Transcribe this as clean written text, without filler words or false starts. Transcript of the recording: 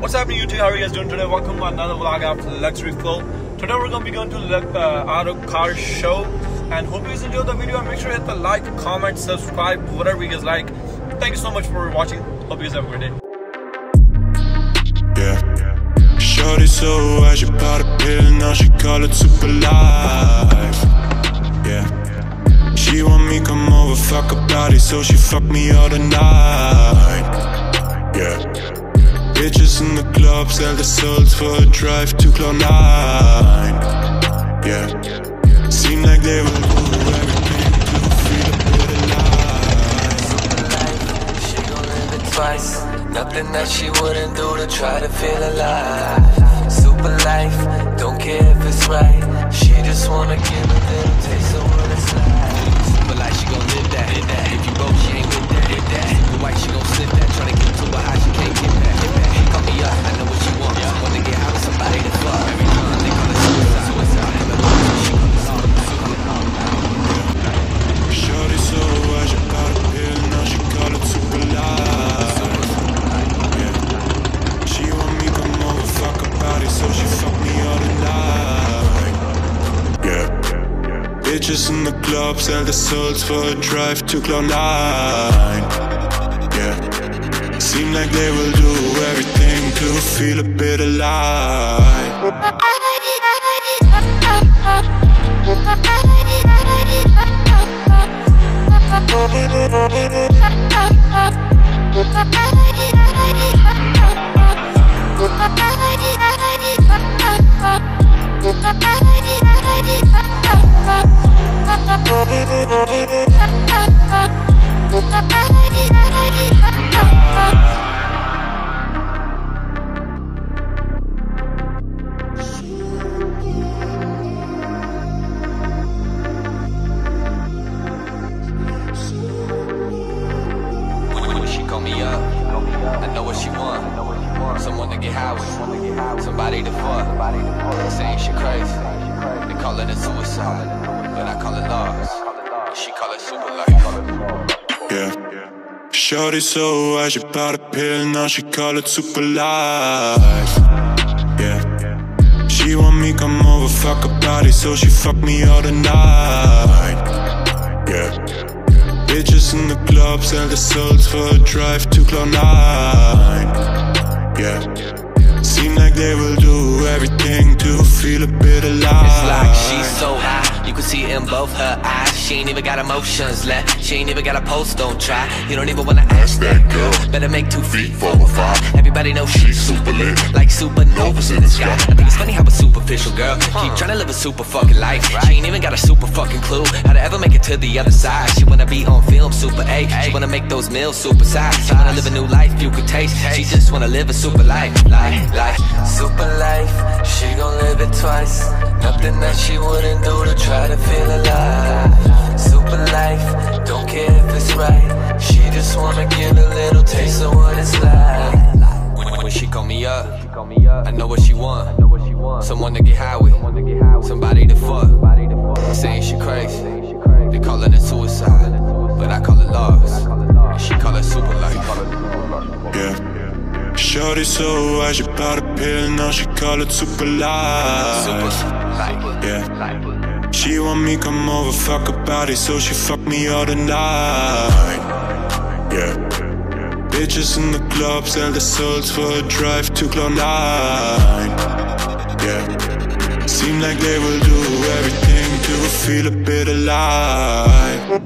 What's happening, YouTube? How are you guys doing today? Welcome to another vlog of Luxury Flow. Today we're going to be going to auto car show, and hope you guys enjoyed the video. And make sure to hit the like, comment, subscribe, whatever you guys like. Thank you so much for watching. Hope you guys have a great day. Yeah, shorty so high, she bought a pill, now she call it super life. Yeah, she want me come over, fuck her body, so she fuck me all the night. Yeah, bitches in the club sell their souls for a drive to Cloud9. Yeah, seem like they will do everything to feel a bit alive. Super life, she gon' live it twice. Nothing that she wouldn't do to try to feel alive. Super life, don't care if it's right. She just wanna give a little taste of what it's like. Super life, she gon' live that. If you broke, she ain't with that. Super white, she gon' slip that. Tryna get to her high, she can't get back. Call me up, I know what she wants. Wanna get out with somebody to fuck. Every time they call it suicide. She call it suicide. Shorty so high, she bought a pill, now she call it super life. She want me come over, fuck her body, so she fuck me all the night. Yeah, bitches in the club sell their souls for a drive to Cloud9. Yeah, seem like they will do everything to feel a bit alive. Call me up, I know what she want. Someone to get high with, somebody to fuck. Saying shit crazy, they call it a suicide, but I call it loss. She call it super life. Yeah, shorty so high, she bought a pill, now she call it super life. Yeah, she want me come over, fuck her body, so she fuck me all the night. Yeah, bitches in the club sell their souls for a drive to Cloud9. Yeah, seem like they will do everything to feel a bit alive. It's like she's so high, you can see it in both her eyes. She ain't even got emotions left, she ain't even got a pulse, don't try. You don't even wanna ask that girl, better make 2 feet 4 or 5. Everybody knows she's super lit, like supernovas in the sky. I think it's funny how a superficial girl keep trying to live a super fucking life. She ain't even got a super fucking clue how to ever make it to the other side. She wanna be on film super A, she wanna make those meals super size. She wanna live a new life you could taste, she just wanna live a super life. Super life, she gon' live it twice. Nothing that she wouldn't do to try to feel alive. Super life, don't care if it's right. She just wanna give a little taste of what it's like. When she call me up, I know what she want. Someone to get high with, somebody to fuck. Saying she crazy, they call it a suicide, but I call it loss. She call it super life. Yeah, shorty so high, she bought a pill, now she call it super life. Yeah, she want me come over, fuck her body, so she fuck me all the night. Yeah, bitches in the club sell their souls for a drive to Cloud9. Yeah, seem like they will do everything to feel a bit alive.